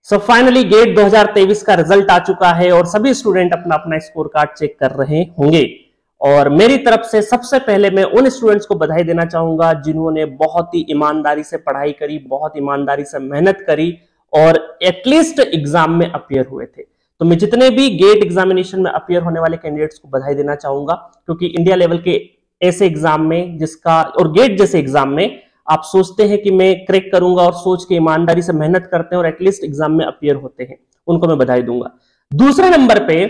So finally get 2023 का result आ चुका है और सभी स्टूडेंट अपना अपना स्कोर कार्ड चेक कर रहे होंगे। और मेरी तरफ से सबसे पहले मैं उन स्टूडेंट्स को बधाई देना चाहूंगा जिन्होंने बहुत ही ईमानदारी से पढ़ाई करी, बहुत ईमानदारी से मेहनत करी और एटलीस्ट एग्जाम में अपियर हुए थे। तो मैं जितने भी गेट एग्जामिनेशन में अपियर होने वाले कैंडिडेट्स को बधाई देना चाहूंगा, क्योंकि इंडिया लेवल के ऐसे एग्जाम में जिसका और गेट जैसे एग्जाम में आप सोचते हैं कि मैं क्रैक करूंगा और सोच के ईमानदारी से मेहनत करते हैं और एटलीस्ट एग्जाम में अपियर होते हैं, उनको मैं बधाई दूंगा। दूसरे नंबर पे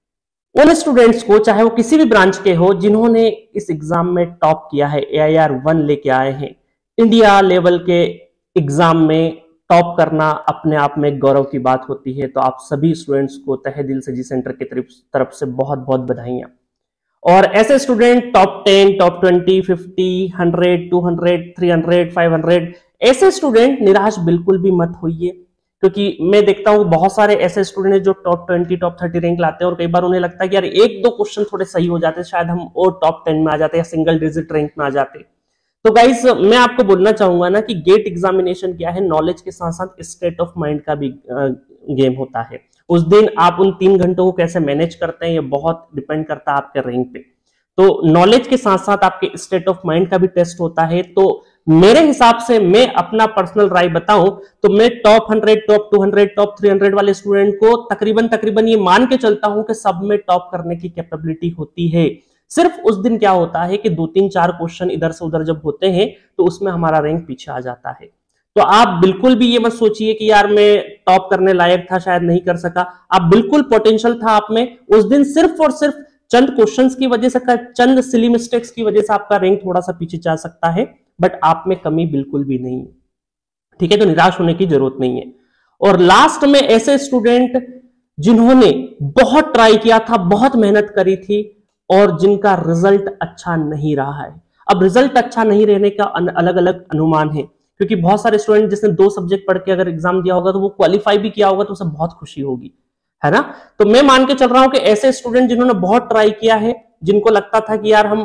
उन स्टूडेंट्स को, चाहे वो किसी भी ब्रांच के हो, जिन्होंने इस एग्जाम में टॉप किया है, AIR 1 लेके आए हैं। इंडिया लेवल के एग्जाम में टॉप करना अपने आप में एक गौरव की बात होती है। तो आप सभी स्टूडेंट्स को तहे दिल से जी सेंटर की तरफ से बहुत बहुत बधाइयां। और ऐसे स्टूडेंट टॉप 10, टॉप 20, 50, 100, 200, 300, 500, ऐसे स्टूडेंट निराश बिल्कुल भी मत होइए, क्योंकि मैं देखता हूं बहुत सारे ऐसे स्टूडेंट हैं जो टॉप 20, टॉप 30 रैंक लाते हैं और कई बार उन्हें लगता है कि यार एक दो क्वेश्चन थोड़े सही हो जाते, शायद हम और टॉप 10 में आ जाते या सिंगल डिजिट रैंक में आ जाते। तो गाइस, मैं आपको बोलना चाहूंगा ना कि गेट एग्जामिनेशन क्या है, नॉलेज के साथ साथ स्टेट ऑफ माइंड का भी गेम होता है। उस दिन आप उन 3 घंटों को कैसे मैनेज करते हैं, ये बहुत डिपेंड करता है आपके रैंक पे। तो नॉलेज के साथ साथ आपके स्टेट ऑफ माइंड का भी टेस्ट होता है। तो मेरे हिसाब से, मैं अपना पर्सनल राय बताऊं तो मैं टॉप 100, टॉप 200, टॉप 300 वाले स्टूडेंट को तकरीबन ये मान के चलता हूं कि सब में टॉप करने की कैपेबिलिटी होती है। सिर्फ उस दिन क्या होता है कि 2, 3, 4 क्वेश्चन इधर से उधर जब होते हैं तो उसमें हमारा रैंक पीछे आ जाता है। तो आप बिल्कुल भी ये मत सोचिए कि यार मैं टॉप करने लायक था, शायद नहीं कर सका। आप बिल्कुल पोटेंशियल था आप में। उस दिन सिर्फ और सिर्फ चंद क्वेश्चंस की वजह से, चंद सिली मिस्टेक्स की वजह से आपका रैंक थोड़ा सा पीछे जा सकता है, बट आप में कमी बिल्कुल भी नहीं है। ठीक है, तो निराश होने की जरूरत नहीं है। और लास्ट में ऐसे स्टूडेंट जिन्होंने बहुत ट्राई किया था, बहुत मेहनत करी थी और जिनका रिजल्ट अच्छा नहीं रहा है। अब रिजल्ट अच्छा नहीं रहने का अलग अलग अनुमान है, क्योंकि बहुत सारे स्टूडेंट जिसने 2 सब्जेक्ट पढ़ के अगर एग्जाम दिया होगा तो वो क्वालिफाई भी किया होगा तो उसे बहुत खुशी होगी, है ना। तो मैं मान के चल रहा हूं कि ऐसे स्टूडेंट जिन्होंने बहुत ट्राई किया है, जिनको लगता था कि यार हम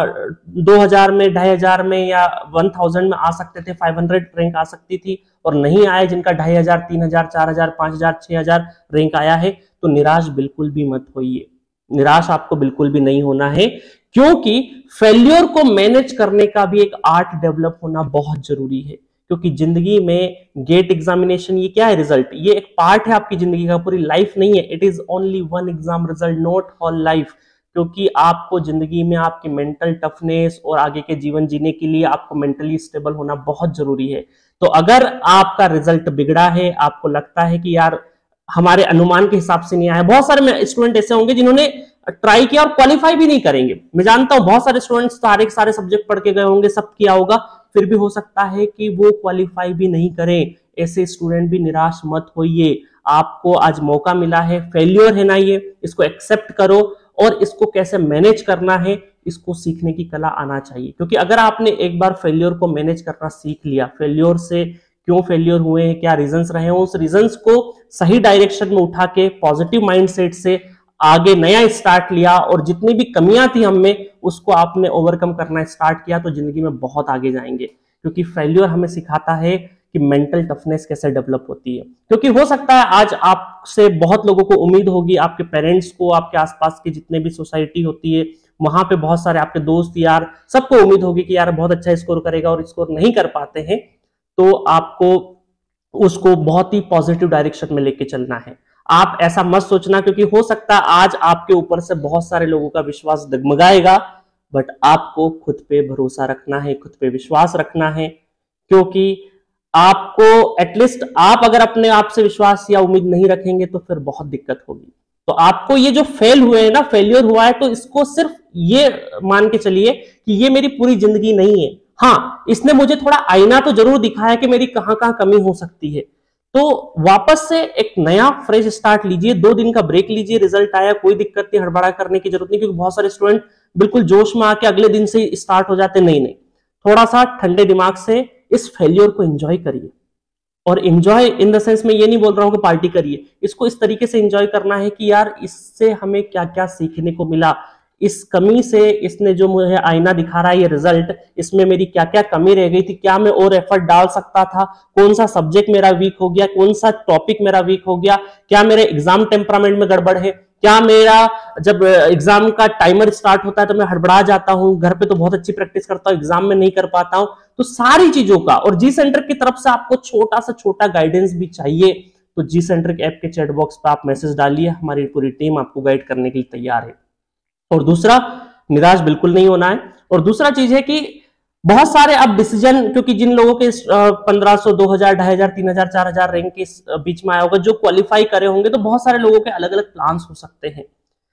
2000 में, 2500 में या 1000 में आ सकते थे, 500 रैंक आ सकती थी और नहीं आए, जिनका 2500, 3000, 4000, 5000, 6000 रैंक आया है, तो निराश बिल्कुल भी मत होइए। निराश आपको बिल्कुल भी नहीं होना है, क्योंकि फेल्योर को मैनेज करने का भी एक आर्ट डेवलप होना बहुत जरूरी है। क्योंकि जिंदगी में गेट एग्जामिनेशन ये क्या है, रिजल्ट, ये एक पार्ट है आपकी जिंदगी का, पूरी लाइफ नहीं है। It is only one exam result, not whole life. क्योंकि आपको जिंदगी में आपकी मेंटल टफनेस और आगे के जीवन जीने के लिए आपको मेंटली स्टेबल होना बहुत जरूरी है। तो अगर आपका रिजल्ट बिगड़ा है, आपको लगता है कि यार हमारे अनुमान के हिसाब से नहीं आया, बहुत सारे स्टूडेंट ऐसे होंगे जिन्होंने ट्राई किया और क्वालिफाई भी नहीं करेंगे। मैं जानता हूं बहुत सारे स्टूडेंट्स सारे सब्जेक्ट पढ़ के गए होंगे, सब किया होगा, फिर भी हो सकता है कि वो क्वालिफाई भी नहीं करें। ऐसे स्टूडेंट भी निराश मत होइए। आपको आज मौका मिला है, फेल्योर है ना, ये इसको एक्सेप्ट करो और इसको कैसे मैनेज करना है, इसको सीखने की कला आना चाहिए। क्योंकि अगर आपने एक बार फेल्योर को मैनेज करना सीख लिया, फेल्योर से क्यों फेल्योर हुए हैं, क्या रीजंस रहे हैं, उस रीजंस को सही डायरेक्शन में उठा के पॉजिटिव माइंडसेट से आगे नया स्टार्ट लिया और जितनी भी कमियां थी हम में उसको आपने ओवरकम करना स्टार्ट किया, तो जिंदगी में बहुत आगे जाएंगे। क्योंकि फेल्योर हमें सिखाता है कि मेंटल टफनेस कैसे डेवलप होती है। क्योंकि हो सकता है आज आपसे बहुत लोगों को उम्मीद होगी, आपके पेरेंट्स को, आपके आसपास के जितने भी सोसाइटी होती है वहां पे बहुत सारे आपके दोस्त यार, सबको उम्मीद होगी कि यार बहुत अच्छा स्कोर करेगा और स्कोर नहीं कर पाते हैं, तो आपको उसको बहुत ही पॉजिटिव डायरेक्शन में लेके चलना है। आप ऐसा मत सोचना, क्योंकि हो सकता है आज आपके ऊपर से बहुत सारे लोगों का विश्वास डगमगाएगा, बट आपको खुद पे भरोसा रखना है, खुद पे विश्वास रखना है। क्योंकि आपको एटलीस्ट, आप अगर अपने आप से विश्वास या उम्मीद नहीं रखेंगे तो फिर बहुत दिक्कत होगी। तो आपको ये जो फेल हुए हैं ना, फेलियर हुआ है, तो इसको सिर्फ ये मान के चलिए कि ये मेरी पूरी जिंदगी नहीं है। हाँ, इसने मुझे थोड़ा आईना तो जरूर दिखाया कि मेरी कहां कहां कमी हो सकती है। तो वापस से एक नया फ्रेश स्टार्ट लीजिए, 2 दिन का ब्रेक लीजिए, रिजल्ट आया कोई दिक्कत नहीं, हड़बड़ा करने की जरूरत नहीं। क्योंकि बहुत सारे स्टूडेंट बिल्कुल जोश में आके अगले दिन से स्टार्ट हो जाते, नहीं, थोड़ा सा ठंडे दिमाग से इस फेल्योर को एंजॉय करिए। और एंजॉय इन द सेंस में ये नहीं बोल रहा हूं कि पार्टी करिए, इसको इस तरीके से एंजॉय करना है कि यार इससे हमें क्या क्या सीखने को मिला, इस कमी से इसने जो मुझे आईना दिखा रहा है ये रिजल्ट, इसमें मेरी क्या क्या कमी रह गई थी, क्या मैं और एफर्ट डाल सकता था, कौन सा सब्जेक्ट मेरा वीक हो गया, कौन सा टॉपिक मेरा वीक हो गया, क्या मेरे एग्जाम टेम्परामेंट में गड़बड़ है, क्या मेरा जब एग्जाम का टाइमर स्टार्ट होता है तो मैं हड़बड़ा जाता हूं, घर पे तो बहुत अच्छी प्रैक्टिस करता हूं, एग्जाम में नहीं कर पाता हूं। तो सारी चीजों का, और जी सेंटर की तरफ से आपको छोटा सा छोटा गाइडेंस भी चाहिए तो जी सेंटर के ऐप के चैट बॉक्स पे आप मैसेज डालिए, हमारी पूरी टीम आपको गाइड करने के लिए तैयार है। और दूसरा, निराश बिल्कुल नहीं होना है। और दूसरा चीज है कि बहुत सारे अब डिसीजन, क्योंकि जिन लोगों के 1500, 2000, 2500, 3000, 4000 रैंक के बीच में आया होगा, जो क्वालिफाई करे होंगे, तो बहुत सारे लोगों के अलग अलग प्लान्स हो सकते हैं।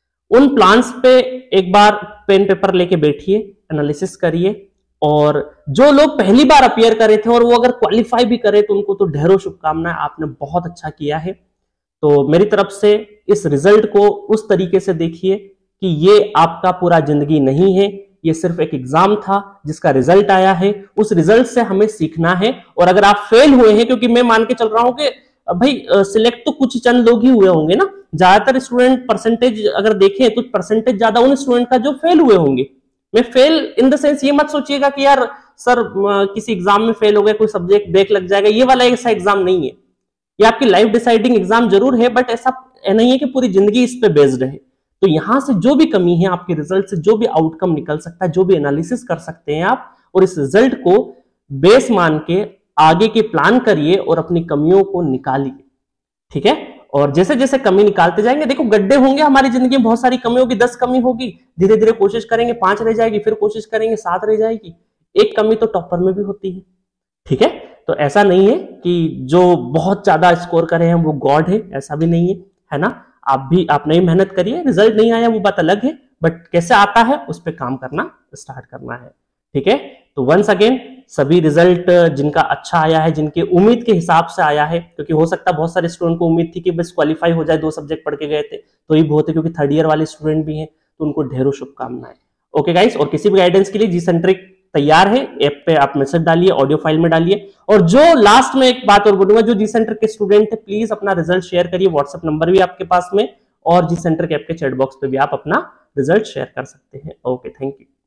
उन प्लान्स पे एक बार पेन पेपर लेके बैठिए, एनालिसिस करिए, और जो लोग पहली बार अपीयर करे थे और वो अगर क्वालिफाई भी करे तो उनको तो ढेरों शुभकामनाएं, आपने बहुत अच्छा किया है। तो मेरी तरफ से इस रिजल्ट को उस तरीके से देखिए कि ये आपका पूरा जिंदगी नहीं है, ये सिर्फ एक एग्जाम था जिसका रिजल्ट आया है, उस रिजल्ट से हमें सीखना है। और अगर आप फेल हुए हैं, क्योंकि मैं मान के चल रहा हूं कि भाई सिलेक्ट तो कुछ चंद लोग ही हुए होंगे ना, ज्यादातर स्टूडेंट परसेंटेज अगर देखें तो परसेंटेज ज्यादा उन स्टूडेंट का जो फेल हुए होंगे। मैं फेल इन द सेंस ये मत सोचिएगा कि यार सर किसी एग्जाम में फेल हो गया, कोई सब्जेक्ट बैक लग जाएगा, ये वाला ऐसा एग्जाम नहीं है। ये आपकी लाइफ डिसाइडिंग एग्जाम जरूर है, बट ऐसा नहीं है कि पूरी जिंदगी इस पे बेस्ड है। तो यहां से जो भी कमी है, आपके रिजल्ट से जो भी आउटकम निकल सकता है, जो भी एनालिसिस कर सकते हैं आप, और इस रिजल्ट को बेस मान के आगे के प्लान करिए और अपनी कमियों को निकालिए। ठीक है, और जैसे जैसे कमी निकालते जाएंगे, देखो गड्ढे होंगे हमारी जिंदगी में, बहुत सारी कमी होगी, 10 कमी होगी, धीरे धीरे कोशिश करेंगे 5 रह जाएगी, फिर कोशिश करेंगे 7 रह जाएगी, एक कमी तो टॉपर में भी होती है। ठीक है, तो ऐसा नहीं है कि जो बहुत ज्यादा स्कोर करे हैं वो गॉड है, ऐसा भी नहीं है ना। आप नहीं मेहनत करिए, रिजल्ट नहीं आया वो बात अलग है, बट कैसे आता है उस पर काम करना स्टार्ट करना है। ठीक है, तो वंस अगेन सभी रिजल्ट जिनका अच्छा आया है, जिनके उम्मीद के हिसाब से आया है, क्योंकि हो सकता है बहुत सारे स्टूडेंट को उम्मीद थी कि बस क्वालिफाई हो जाए, 2 सब्जेक्ट पढ़ के गए थे तो ही बहुत है, क्योंकि थर्ड ईयर वाले स्टूडेंट भी हैं, तो उनको ढेरों शुभकामनाएं। ओके गाइस, और किसी भी गाइडेंस के लिए जी सेंट्रिक तैयार है, ऐप पे आप मैसेज डालिए, ऑडियो फाइल में डालिए। और जो लास्ट में एक बात और बोलूंगा, जो जी सेंटर के स्टूडेंट थे प्लीज अपना रिजल्ट शेयर करिए, व्हाट्सएप नंबर भी आपके पास में, और जी सेंटर के ऐप के चैट बॉक्स पे भी आप अपना रिजल्ट शेयर कर सकते हैं। Okay, thank you.